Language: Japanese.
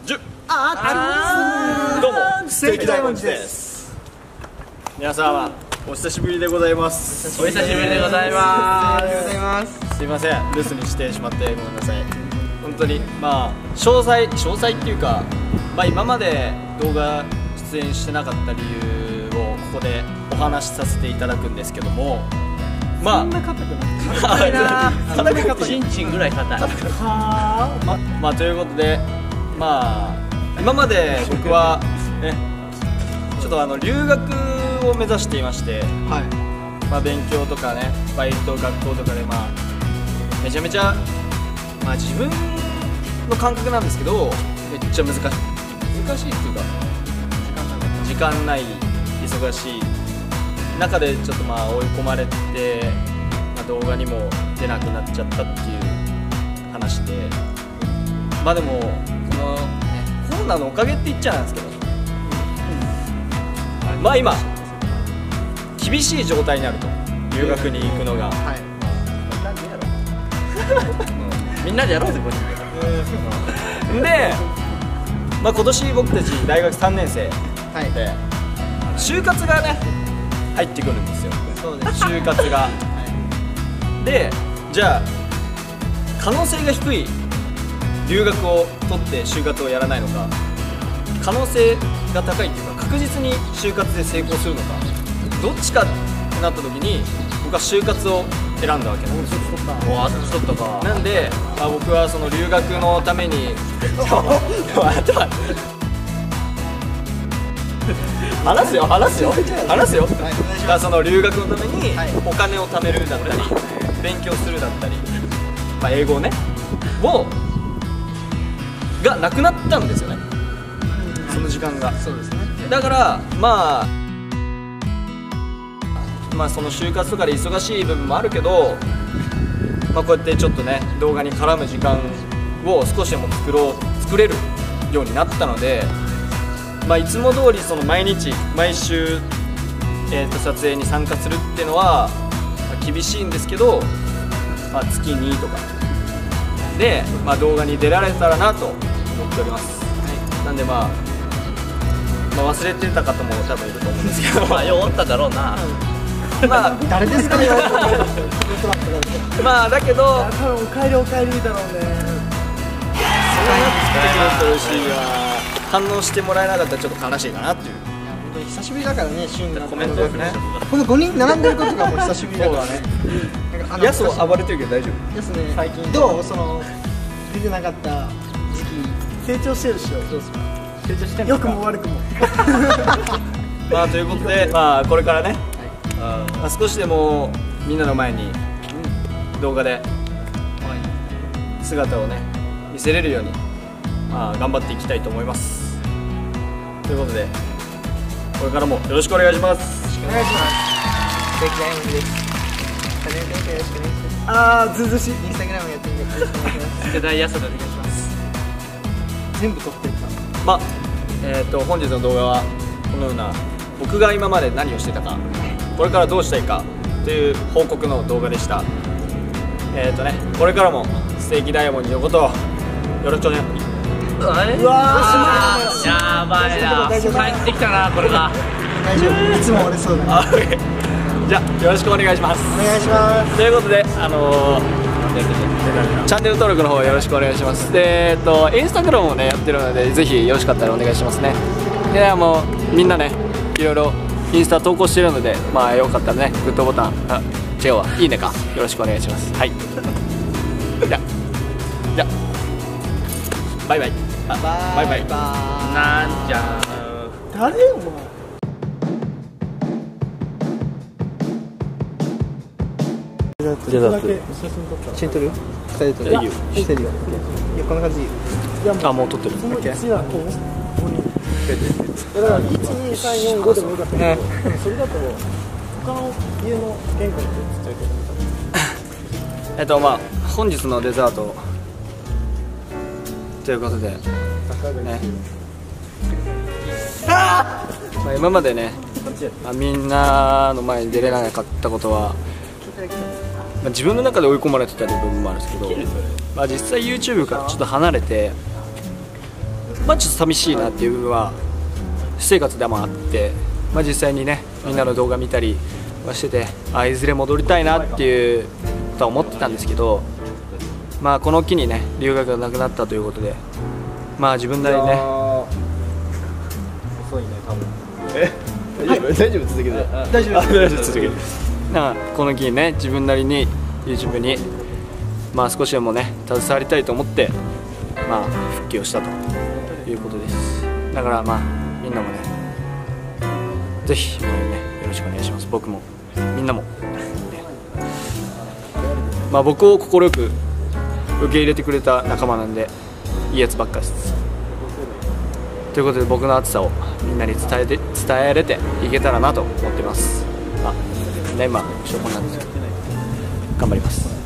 10。どうもステーキ大文字です。皆様お久しぶりでございます。 お久しぶりでございます。 すいません、留守にしてしまってごめんなさい。本当にまあ詳細っていうか、まあ今まで動画出演してなかった理由をここでお話しさせていただくんですけども、まあそんな硬くないな。 チンチンぐらい硬い。 まあということで、まあ今まで僕はねちょっと留学を目指していまして、はい、まあ勉強とかねバイト学校とかでまあめちゃめちゃまあ自分の感覚なんですけどめっちゃ難しいっていうか時間ない忙しい中でちょっとまあ追い込まれて、まあ、動画にも出なくなっちゃったっていう話で、まあでもその、ね、コロナのおかげって言っちゃなんですけど、まあ今厳しい状態になると留学に行くのが、 みんなでやろうぜこれ。 で、まあ、今年僕たち大学3年生で、就活がね入ってくるんですよ。就活が、でじゃあ可能性が低い留学を取って就活をやらないのか、可能性が高いっていうか確実に就活で成功するのか、どっちかってなった時に僕は就活を選んだわけなんですよ。なんで、まあ、僕はその留学のために話すよ、その留学のためにお金を貯めるだったり勉強するだったり、まあ、英語ねがなくなったんですよね、その時間が。そうですね。だからまあその就活とかで忙しい部分もあるけど、まあ、こうやってちょっとね動画に絡む時間を少しでも作れるようになったので、まあ、いつも通りその毎週、撮影に参加するっていうのは、まあ、厳しいんですけど、まあ、月2とかで、まあ、動画に出られたらなと思っております。なんでまあ忘れてた方も多分いると思うんですけど、 まあようおっただろうな。 まあ誰ですかね。まあだけど多分お帰りだろうね。 そうなってくると嬉しいわ。反応してもらえなかったらちょっと悲しいかなっていう。 本当に久しぶりだからね、シーンがコメントね。 この5人並んでることがもう久しぶりだからね。 ヤス暴れてるけど大丈夫？ ヤスね、 最近どうその出てなかった時期成長してるでしょ。どうですか？ 成長してんのか。 良くも悪くも。 まあということで、まあこれからね、まあ少しでもみんなの前に動画で姿をね見せれるように、まあ頑張っていきたいと思います。ということでこれからもよろしくお願いします。 お願いします。素敵な演技です。チャンネル登録よろしくお願いします。ずうずうしい。インスタグラムやってるんでよろしくお願いします。 世代やさでお願いします。 全部撮ってった。 まあ本日の動画はこのような僕が今まで何をしてたか、これからどうしたいかという報告の動画でした。これからもステーキダイヤモンドのことをよろしくお願いします。 うわーやばいな、帰ってきたなこれが。 大丈夫、いつも俺そうだね。 じゃあよろしくお願いします。 お願いします。 ということでチャンネル登録の方よろしくお願いします。でインスタグラムもねやってるのでぜひよろしかったらお願いしますね。でみんなねいろいろインスタ投稿してるので、まあよかったらねグッドボタン、違うわ、いいねかよろしくお願いします。はい。じゃあバイバイ。バイバイ。 なんじゃ誰よお前。 じゃあ写真撮る？2人で撮る？ いいよ。 してるよ。いやこんな感じ。 あ、もう撮ってる。 その1はこう。だから1、2、3、4、5でもよかったけど、それだと他の家の玄関ってちっちゃいけど。 まあ本日のデザートということでね、まあ今までね、まあ、みんなの前に出れなかったことは、まあ、自分の中で追い込まれてた部分もあるんですけど、まあ、実際 YouTube からちょっと離れてまあちょっと寂しいなっていう部分は私生活でもあって、まあ、実際にねみんなの動画見たりはしてて、いずれ戻りたいなっていうことは思ってたんですけど、まあこの機にね留学がなくなったということで、まあ自分なりにね遅いね多分。 大丈夫続けて大丈夫続けてこの機にね自分なりに YouTube にまあ少しでもね携わりたいと思ってまあ復帰をしたということです。だからまあみんなもねぜひ応援ねよろしくお願いします。僕もみんなも、ね、まあ僕を快く受け入れてくれた仲間なんでいいやつばっかです。ということで僕の熱さをみんなに伝えれていけたらなと思ってます。まあ今証拠なんですけど頑張ります。